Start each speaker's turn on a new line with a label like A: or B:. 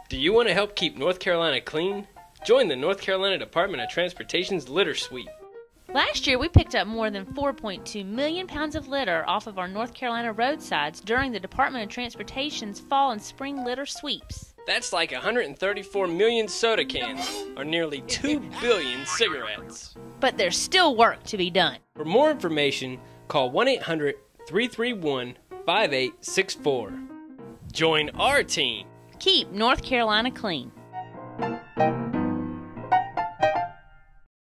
A: Do you want to help keep North Carolina clean? Join the North Carolina Department of Transportation's Litter Sweep.
B: Last year, we picked up more than 4.2 million pounds of litter off of our North Carolina roadsides during the Department of Transportation's fall and spring litter sweeps.
A: That's like 134 million soda cans, or nearly 2 billion cigarettes.
B: But there's still work to be done.
A: For more information, call 1-800-331-5864. Join our team.
B: Keep North Carolina clean.